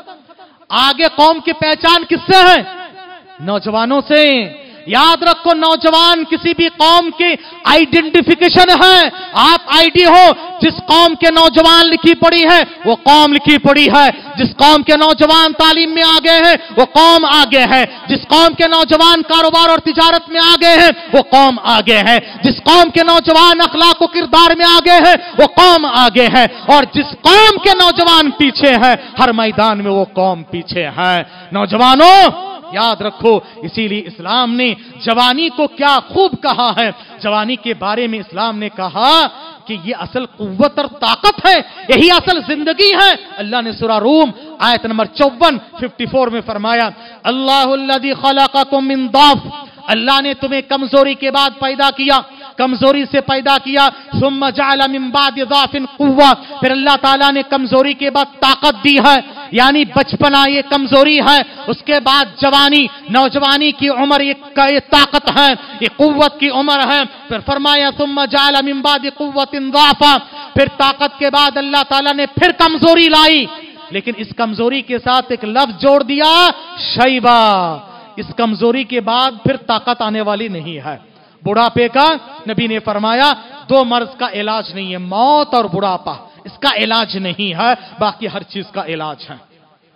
आगे कौम की पहचान किससे है? नौजवानों से। याद रखो, नौजवान किसी भी कौम की आइडेंटिफिकेशन है। आप आईडी हो, जिस कौम के नौजवान लिखी पड़ी है वो कौम लिखी पड़ी है। जिस कौम के नौजवान तालीम में आगे हैं वो कौम आगे है। जिस कौम के नौजवान कारोबार और तिजारत में आगे हैं वो कौम आगे है। जिस कौम के नौजवान अखलाक और किरदार में आगे हैं वो कौम आगे है। और जिस कौम के नौजवान पीछे हैं, हर मैदान में वो कौम पीछे है। नौजवानों याद रखो, इसीलिए इस्लाम ने जवानी को क्या खूब कहा है। जवानी के बारे में इस्लाम ने कहा कि ये असल कुव्वत और ताकत है, यही असल जिंदगी है। अल्लाह ने सूरा रूम आयत नंबर चौवन फिफ्टी फोर में फरमाया, अल्लाहुल्लज़ी खलक़कुम मिन ज़अफ़, अल्लाह ने तुम्हें कमजोरी के बाद पैदा किया, कमजोरी से पैदा किया। सुम्मा जअल मिन बादि ज़अफ़िन क़ुव्वा, फिर अल्लाह ताला ने कमजोरी के बाद ताकत दी है, यानी बचपना ये कमजोरी है, उसके बाद जवानी, नौजवानी की उम्र ये, ये ताकत है, ये कुव्वत की उम्र है। फिर फरमाया सुम्मा जअल मिन बादि क़ुव्वतिन ज़अफ़ा, फिर ताकत के बाद अल्लाह ताला ने फिर कमजोरी लाई, लेकिन इस कमजोरी के साथ एक लफ्ज जोड़ दिया, शैबा। इस कमजोरी के बाद फिर ताकत आने वाली नहीं है। बुढ़ापे का नबी ने फरमाया दो मर्ज का इलाज नहीं है, मौत और बुढ़ापा, इसका इलाज नहीं है, बाकी हर चीज का इलाज है।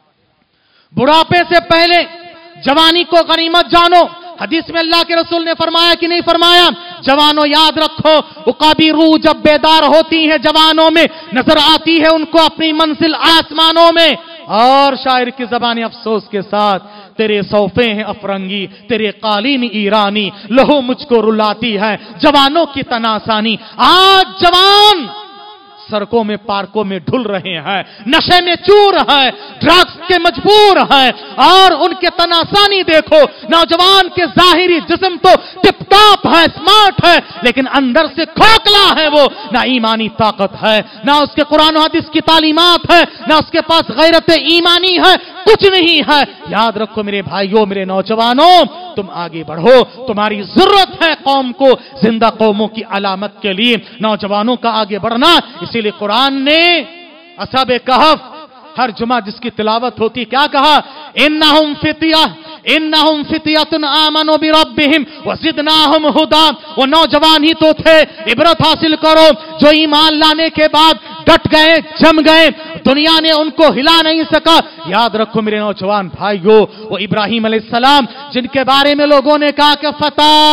बुढ़ापे से पहले जवानी को गनीमत जानो। हदीस में अल्लाह के रसूल ने फरमाया कि नहीं फरमाया, जवानों याद रखो, उकाबी रूह जब बेदार होती है जवानों में, नजर आती है उनको अपनी मंजिल आसमानों में। और शायर की जबानी अफसोस के साथ, तेरे सौफे हैं अफरंगी, तेरे कालीन ईरानी, लहू मुझको रुलाती है जवानों की तनासानी। आज जवान सड़कों में पार्कों में ढुल रहे हैं, नशे में चूर है, ड्रग्स के मजबूर है, और उनके तनासानी देखो। नौजवान के जाहिरी जिस्म तो टिपटॉप है, स्मार्ट है, लेकिन अंदर से खोखला है वो। ना ईमानी ताकत है, ना उसके कुरान और हदीस की तालीमात है, ना उसके पास गैरत ईमानी है, कुछ नहीं है। याद रखो मेरे भाइयों, मेरे नौजवानों, तुम आगे बढ़ो, तुम्हारी जरूरत है कौम को जिंदा कौमों की अलामत के लिए नौजवानों का आगे बढ़ना। इसीलिए कुरान ने असहाब कहफ हर जुमा जिसकी तिलावत होती, क्या कहा, इन्नहुम फितिया इन्नहुम फितियतुन आमनु बिरब्बिहिम वज़िदनाहुम हुदा। वो नौजवान ही तो थे, इबरत हासिल करो, जो ईमान लाने के बाद डट गए, जम गए, दुनिया ने उनको हिला नहीं सका। याद रखो मेरे नौजवान भाइयों, वो इब्राहिम अलैहिस्सलाम जिनके बारे में लोगों ने कहा कि फता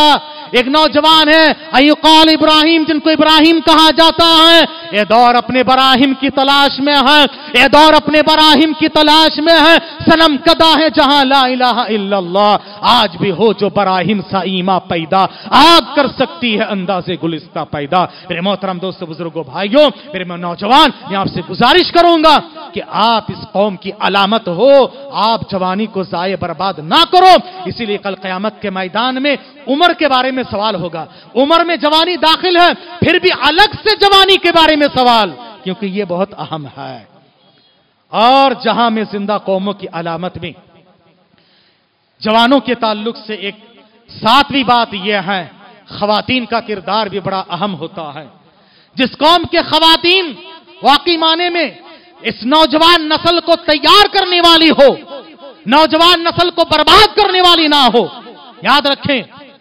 ایک نوجوان ہے ایقال ابراہیم، جن کو ابراہیم کہا جاتا ہے، یہ دور اپنے براہیم کی تلاش میں ہے، یہ دور اپنے براہیم کی تلاش میں ہے۔ سنم کدا ہے جہاں لا الہ الا اللہ، آج بھی ہو جو براہیم سا ایما پیدا، آگ کر سکتی ہے انداز گلستہ پیدا۔ میرے محترم دوستو، بزرگوں، بھائیوں، میرے میں نوجوان، میں آپ سے گزارش کروں گا کہ آپ اس قوم کی علامت ہو، آپ جوانی کو ضائع برباد نہ کرو۔ اسی لیے کل قیامت کے میدان میں عمر کے بارے میں سوال ہوگا، عمر میں جوانی داخل ہے، پھر بھی الگ سے جوانی کے بارے میں سوال، کیونکہ یہ بہت اہم ہے۔ اور جہاں میں زندہ قوموں کی علامت میں جوانوں کے تعلق سے ایک ساتویں بات یہ ہے، خواتین کا کردار بھی بڑا اہم ہوتا ہے۔ جس قوم کے خواتین واقعی معنی میں اس نوجوان نسل کو تیار کرنے والی ہو، نوجوان نسل کو برباد کرنے والی نہ ہو، یاد رکھیں،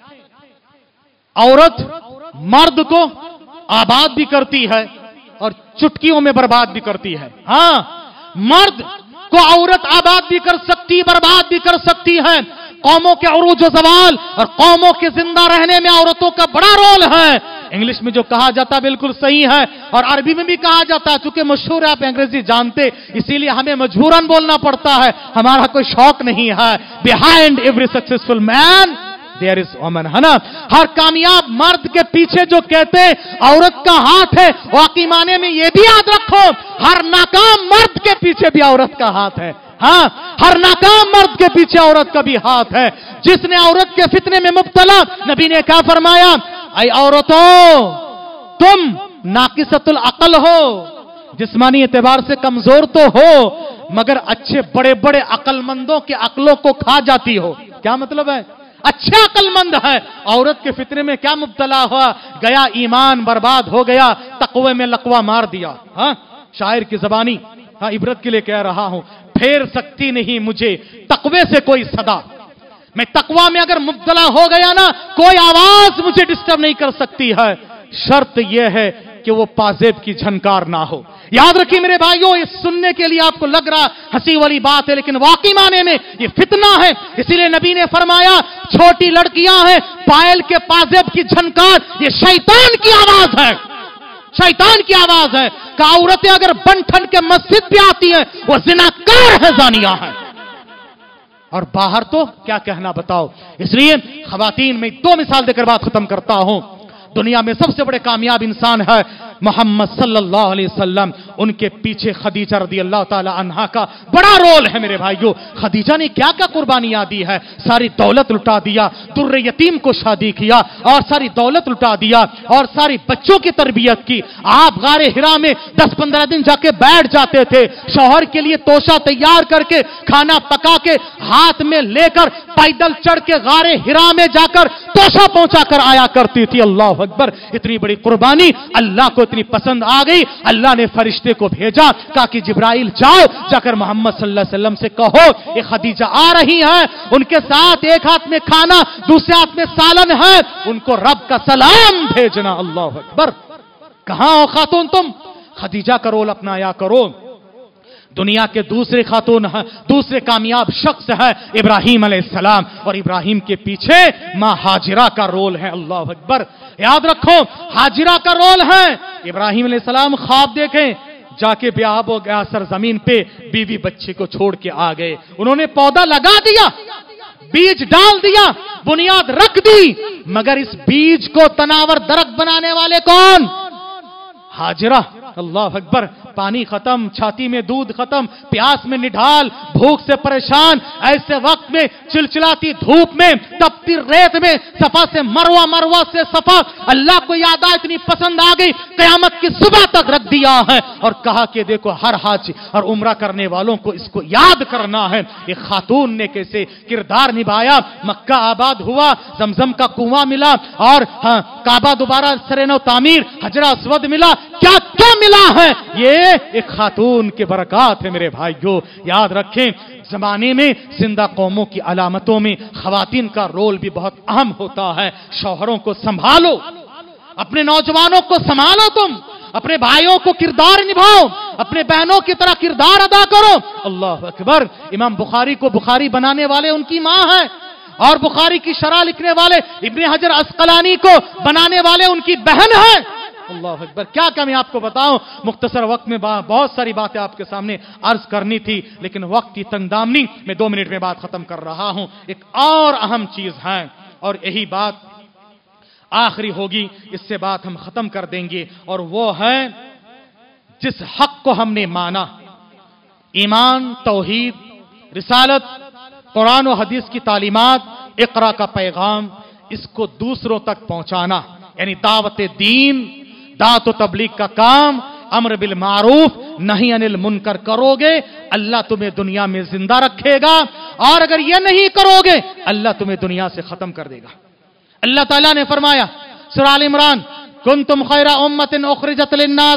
عورت مرد کو آباد بھی کرتی ہے اور چٹکیوں میں برباد بھی کرتی ہے۔ ہاں، مرد کو عورت آباد بھی کر سکتی، برباد بھی کر سکتی ہے۔ قوموں کے عروج و زوال اور قوموں کے زندہ رہنے میں عورتوں کا بڑا رول ہے۔ انگلش میں جو کہا جاتا بالکل صحیح ہے، اور عربی میں بھی کہا جاتا ہے، چونکہ مشہور ہے، آپ انگریزی جانتے، اسی لیے ہمیں مجبوراً بولنا پڑتا ہے، ہمارا کوئی شوق نہیں ہے۔ Behind every successful man there is woman, ہے نا؟ ہر کامیاب مرد کے پیچھے جو کہتے ہیں عورت کا ہاتھ ہے، واقعی معنی میں یہ بھی یاد رکھو، ہر ناکام مرد کے پیچھے بھی عورت کا ہاتھ ہے۔ ہاں، ہر ناکام مرد کے پیچھے عورت کا بھی ہاتھ ہے۔ جس نے عورت کے فتنے میں مبتلا، نبی نے کیا فرمایا؟ اے عورتوں، تم ناقصۃ العقل ہو، جسمانی اعتبار سے کمزور تو ہو، مگر اچھے بڑے بڑے عقل مندوں کے عقلوں کو کھا جاتی ہو۔ کیا مطلب ہے؟ اچھا عقل مند ہے، عورت کے فتنے میں کیا مبتلا ہوا، گیا ایمان برباد ہو گیا، تقوی میں لقوہ مار دیا۔ ہاں، شاعر کی زبانی، ہاں، عبرت کے لیے کہہ رہا ہوں، پھیر سکتی نہیں مجھے تقوی سے کوئی صدا، میں تقوی میں اگر مبتلا ہو گیا نا، کوئی آواز مجھے ڈسٹرب نہیں کر سکتی ہے، شرط یہ ہے کہ وہ پازیب کی جھنکار نہ ہو۔ یاد رکھیے میرے بھائیوں، یہ سننے کے لیے آپ کو لگ رہا ہنسی والی بات ہے، لیکن واقعی معنی میں یہ فتنہ ہے۔ اسی لیے نبی نے فرمایا، چھوٹی لڑکیاں ہیں، پائل کے پازیب کی جھنکار یہ شیطان کی آواز ہے، شیطان کی آواز ہے کہ عورتیں اگر بن ٹھن کے مسجد پہ آتی ہیں وہ زناکار ہے، زانیہ ہے، اور باہر تو کیا کہنا بتاؤ۔ اس لیے خواتین میں دو مثال دے کر بات ختم کرتا ہوں۔ دنیا میں سب سے بڑے کامیاب انسان ہے محمد صلی اللہ علیہ وسلم، ان کے پیچھے خدیجہ رضی اللہ تعالی عنہا کا بڑا رول ہے میرے بھائیوں۔ خدیجہ نے کیا کیا قربانیاں دی ہے، ساری دولت لٹا دیا، در یتیم کو شادی کیا اور ساری دولت لٹا دیا اور ساری بچوں کی تربیت کی۔ آپ غار حرا میں دس پندرہ دن جا کے بیٹھ جاتے تھے، شوہر کے لیے توشہ تیار کر کے، کھانا پکا کے، ہاتھ میں لے کر پیدل چڑھ کے غار حرا میں جا کر توشہ پہنچا کر آیا کرتی تھی۔ اللہ اکبر، اتنی بڑی قربانی اللہ کو اتنی پسند آ گئی، اللہ نے فرشتے کو بھیجا، کہا کہ جبرائیل جاؤ، جا کر محمد صلی اللہ علیہ وسلم سے کہو یہ خدیجہ آ رہی ہیں، ان کے ساتھ ایک ہاتھ میں کھانا، دوسرے ہاتھ میں سالن ہے، ان کو رب کا سلام بھیجنا۔ اللہ اکبر، کہاں ہو خاتون تم؟ خدیجہ کا رول اپنایا کرو۔ دنیا کے دوسرے خاتون ہے، دوسرے کامیاب شخص ہے ابراہیم علیہ السلام، اور ابراہیم کے پیچھے ماں ہاجرہ کا رول ہے۔ اللہ اکبر، یاد رکھو ہاجرہ کا رول ہے۔ ابراہیم علیہ السلام خواب دیکھیں، جا کے بیاہ ہو گیا سرزمین پہ، بیوی بچے کو چھوڑ کے آ گئے، انہوں نے پودا لگا دیا، بیج ڈال دیا، بنیاد رکھ دی، مگر اس بیج کو تناور درخت بنانے والے کون؟ ہاجرہ۔ اللہ اکبر، پانی ختم، چھاتی میں دودھ ختم، پیاس میں نڈھال، بھوک سے پریشان، ایسے وقت میں چلچلاتی دھوپ میں، تپتی ریت میں، صفا سے مروہ، مروہ سے صفا، اللہ کو یاد آ اتنی پسند آ گئی، قیامت کی صبح تک رکھ دیا ہے، اور کہا کہ دیکھو ہر حاج اور عمرہ کرنے والوں کو اس کو یاد کرنا ہے۔ ایک خاتون نے کیسے کردار نبھایا، مکہ آباد ہوا، زمزم کا کنواں ملا، اور ہاں کعبہ دوبارہ سرنو تعمیر، حجر اسود ملا، کیا کیا ملا ہے، یہ ایک خاتون کے برکات ہے میرے بھائیوں۔ یاد رکھیں، زمانے میں زندہ قوموں کی علامتوں میں خواتین کا رول بھی بہت اہم ہوتا ہے۔ شوہروں کو سنبھالو، اپنے نوجوانوں کو سنبھالو، تم اپنے بھائیوں کو کردار نبھاؤ، اپنے بہنوں کی طرح کردار ادا کرو۔ اللہ اکبر، امام بخاری کو بخاری بنانے والے ان کی ماں ہے، اور بخاری کی شرح لکھنے والے ابن حجر عسقلانی کو بنانے والے ان کی بہن ہیں. اللہ اکبر. کیا کہ میں آپ کو بتاؤں, مختصر وقت میں بہت ساری باتیں آپ کے سامنے عرض کرنی تھی, لیکن وقت کی تنگ دامنی میں دو منٹ میں بات ختم کر رہا ہوں. ایک اور اہم چیز ہے اور یہی بات آخری ہوگی, اس سے بات ہم ختم کر دیں گے, اور وہ ہے جس حق کو ہم نے مانا, ایمان, توحید, رسالت, قرآن و حدیث کی تعلیمات, اقرا کا پیغام, اس کو دوسروں تک پہنچانا, یعنی دعوت دین, دعوت و تبلیغ کا کام, امر بالمعروف نہی عن المنکر کرو گے, اللہ تمہیں دنیا میں زندہ رکھے گا, اور اگر یہ نہیں کرو گے اللہ تمہیں دنیا سے ختم کر دے گا. اللہ تعالیٰ نے فرمایا سورہ آل عمران, کنتم خیر امت اخرجت للناس,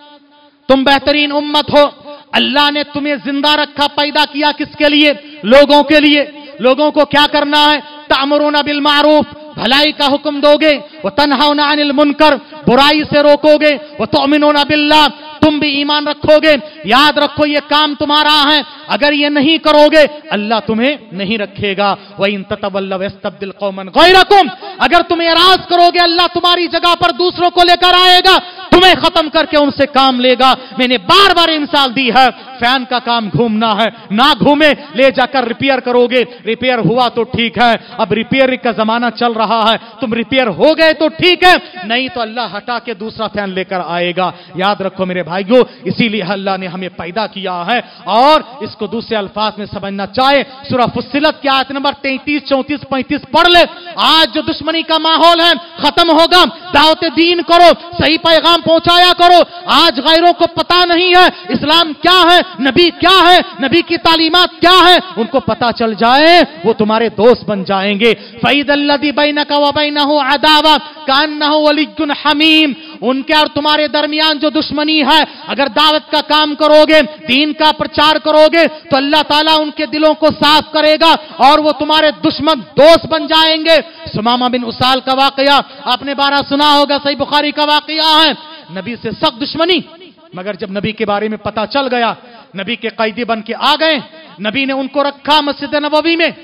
تم بہترین امت ہو, اللہ نے تمہیں زندہ رکھا, پیدا کیا کس کے لیے؟ لوگوں کے لیے. لوگوں کو کیا کرنا ہے؟ تأمرون بالمعروف, بھلائی کا حکم دو گے, وتنہون عن المنکر, برائی سے روکو گے, وتؤمنون باللہ, تم بھی ایمان رکھو گے. یاد رکھو یہ کام تمہارا ہے, اگر یہ نہیں کرو گے اللہ تمہیں نہیں رکھے گا. وَإِن تَتَوَلَّوْا يَسْتَبْدِلْ قَوْمًا غَيْرَكُمْ, اگر تم اعراض کرو گے اللہ تمہاری جگہ پر دوسروں کو لے کر آئے گا, تمہیں ختم کر کے ان سے کام لے گا. میں نے بار بار مثال دی ہے, فین کا کام گھومنا ہے, نہ گھومے, لے جا کر ریپیئر کرو گے, ریپیئر ہوا تو ٹھیک ہے, اب ریپیئر کا زمانہ چل رہا ہے, تم ریپیئر ہو گئے تو ٹھیک ہے, نہیں تو اللہ ہٹا کے دوسرا فین لے کر آئے گا. یاد رکھو میرے بھائیو, اسی لیے اللہ نے ہمیں پیدا کیا ہے. اور اس کو دوسرے الفاظ میں سمجھنا چاہے, سورہ فصلت کی آیت نمبر تینتیس, چونتیس, پینتیس پڑھ لے. آج جو دشمنی کا ماحول ہے ختم ہوگا, دعوت دین کرو, صحیح پیغام پہنچایا کرو. آج غیروں کو پتا نہیں ہے اسلام کیا ہے, نبی کیا ہے, نبی کی تعلیمات کیا ہے, ان کو پتا چل جائے وہ تمہارے دوست بن جائیں گے. فَإِذَا الَّذِي بَيْنَكَ وَبَيْنَهُ عَدَاوَةٌ كَأَنَّهُ وَلِيٌّ حَمِيمٌ, ان کے اور تمہارے درمیان جو دشمنی ہے, اگر دعوت کا کام کرو گے, دین کا پرچار کرو گے, تو اللہ تعالیٰ ان کے دلوں کو صاف کرے گا اور وہ تمہارے دشمن دوست بن جائیں گے. سمامہ بن اسال کا واقعہ آپ نے بارہ سنا ہوگا, صحیح بخاری کا واقعہ ہے. نبی سے سخت دشمنی, مگر جب نبی کے بارے میں پتا چل گیا, نبی کے قیدی بن کے آ گئے. نبی نے ان کو رکھا مسجد نبوی میں,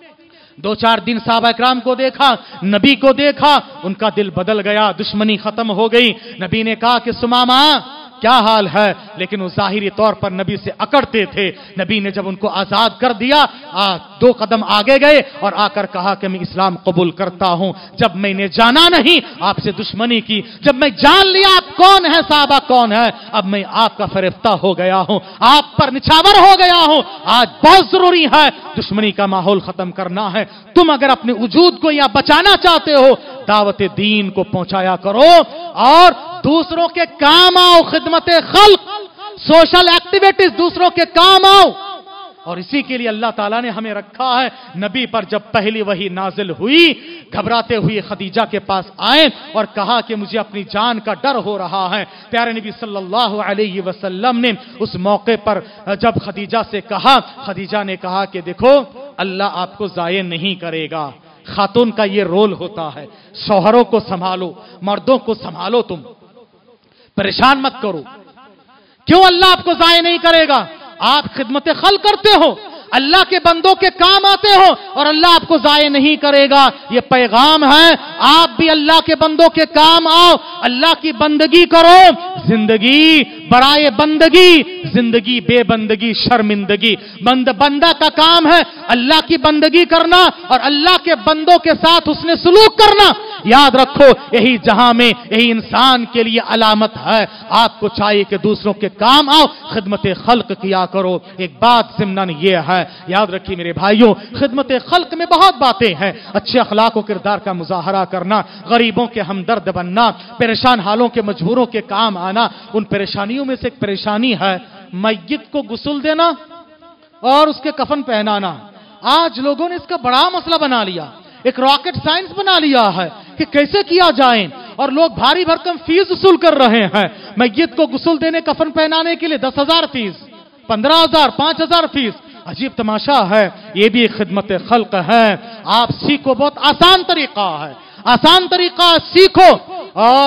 دو چار دن صحابہ اکرام کو دیکھا, نبی کو دیکھا, ان کا دل بدل گیا, دشمنی ختم ہو گئی. نبی نے کہا کہ سمامہ کیا حال ہے, لیکن وہ ظاہری طور پر نبی سے اکڑتے تھے. نبی نے جب ان کو آزاد کر دیا, آ, دو قدم آگے گئے اور آ کر کہا کہ میں اسلام قبول کرتا ہوں. جب میں نے جانا نہیں آپ سے دشمنی کی, جب میں جان لیا آپ کون ہے, صحابہ کون ہے, اب میں آپ کا فریفتہ ہو گیا ہوں, آپ پر نچھاور ہو گیا ہوں. آج بہت ضروری ہے دشمنی کا ماحول ختم کرنا ہے. تم اگر اپنے وجود کو یا بچانا چاہتے ہو, دعوت دین کو پہنچایا کرو اور دوسروں کے کام آؤ. خدمت خلق, سوشل ایکٹیویٹیز, دوسروں کے کام آؤ. اور اسی کے لیے اللہ تعالیٰ نے ہمیں رکھا ہے. نبی پر جب پہلی وحی نازل ہوئی, گھبراتے ہوئے خدیجہ کے پاس آئے اور کہا کہ مجھے اپنی جان کا ڈر ہو رہا ہے. پیارے نبی صلی اللہ علیہ وسلم نے اس موقع پر جب خدیجہ سے کہا, خدیجہ نے کہا کہ دیکھو اللہ آپ کو ضائع نہیں کرے گا. خاتون کا یہ رول ہوتا ہے, شوہروں کو سنبھالو, مردوں کو سنبھالو, تم پریشان مت کرو. کیوں اللہ آپ کو ضائع نہیں کرے گا؟ آپ خدمت خلق کرتے ہو, اللہ کے بندوں کے کام آتے ہو اور اللہ آپ کو ضائع نہیں کرے گا. یہ پیغام ہے, آپ بھی اللہ کے بندوں کے کام آؤ, اللہ کی بندگی کرو. زندگی برائے بندگی, زندگی بے بندگی شرمندگی. بند بندہ کا کام ہے اللہ کی بندگی کرنا اور اللہ کے بندوں کے ساتھ اس نے سلوک کرنا. یاد رکھو یہی جہاں میں یہی انسان کے لیے علامت ہے. آپ کو چاہیے کہ دوسروں کے کام آؤ, خدمت خلق کیا کرو. ایک بات ضمناً یہ ہے, یاد رکھیے میرے بھائیوں, خدمت خلق میں بہت باتیں ہیں. اچھے اخلاق و کردار کا مظاہرہ کرنا, غریبوں کے ہمدرد بننا, پریشان حالوں کے مجبوروں کے کام آنا. ان پریشانیوں میں سے ایک پریشانی ہے میت کو غسل دینا اور اس کے کفن پہنانا. آج لوگوں نے اس کا بڑا مسئلہ بنا لیا, ایک راکٹ سائنس بنا لیا ہے کہ کیسے کیا جائے, اور لوگ بھاری بھرکم فیس وصول کر رہے ہیں. میت کو غسل دینے, کفن پہنانے کے لیے دس ہزار فیس, پندرہ ہزار, پانچ ہزار فیس. عجیب تماشا ہے. یہ بھی ایک خدمت خلق ہے. آپ سیکھو, بہت آسان طریقہ ہے, آسان طریقہ سیکھو اور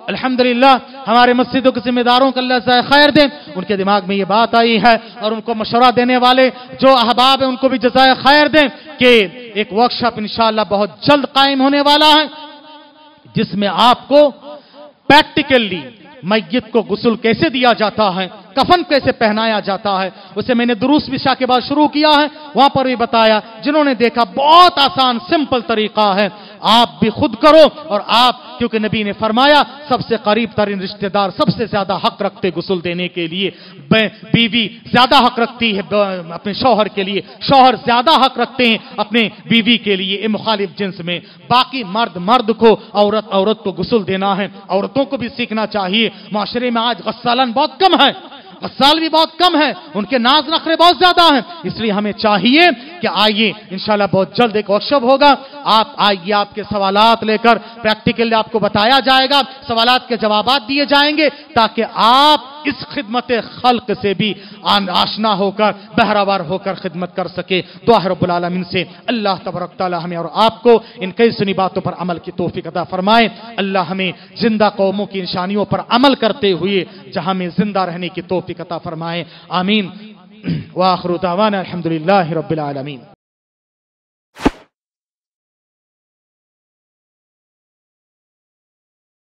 الحمدللہ ہمارے مسجدوں کے ذمہ داروں کو اللہ جزائے خیر دیں، ان کے دماغ میں یہ بات آئی ہے اور ان کو مشورہ دینے والے جو احباب ہیں ان کو بھی جزائے خیر دیں کہ ایک ورکشاپ انشاءاللہ بہت جلد قائم ہونے والا ہے جس میں آپ کو پریکٹیکلی میت کو غسل کیسے دیا جاتا ہے، کفن کیسے پہنایا جاتا ہے، اسے میں نے دروس بھی شاہ کے بعد شروع کیا ہے، وہاں پر بھی بتایا، جنہوں نے دیکھا بہت آسان سمپل طریقہ ہے، آپ بھی خود کرو اور آپ، کیونکہ نبی نے فرمایا سب سے قریب ترین رشتہ دار سب سے زیادہ حق رکھتے غسل دینے کے لیے، بیوی زیادہ حق رکھتی ہے اپنے شوہر کے لیے، شوہر زیادہ حق رکھتے ہیں اپنے بیوی کے لیے مخالف جنس میں، باقی مرد مرد کو، عورت عورت کو غسل دینا ہے، عورتوں کو بھی سیکھنا چاہیے۔ معاشرے میں آج غسالان بہت کم ہے، غسال بھی بہت کم ہے، ان کے ناز نخرے بہت زیادہ ہیں، اس لیے ہمیں چاہیے کہ آئیے انشاءاللہ بہت جلد ایک ورکشاپ ہوگا، آپ آئیے، آپ کے سوالات لے کر پریکٹیکلی آپ کو بتایا جائے گا، سوالات کے جوابات دیے جائیں گے تاکہ آپ اس خدمت خلق سے بھی آشنا ہو کر بہراور ہو کر خدمت کر سکے۔ دعا ہے رب العالمین سے اللہ تبارک تعالی ہمیں اور آپ کو ان کئی سنی باتوں پر عمل کی توفیق عطا فرمائے۔ اللہ ہمیں زندہ قوموں کی نشانیوں پر عمل کرتے ہوئے جہاں میں زندہ رہنے کی توفیق عطا فرمائے، آمین۔ وآخر دعوانا الحمدللہ رب العالمین۔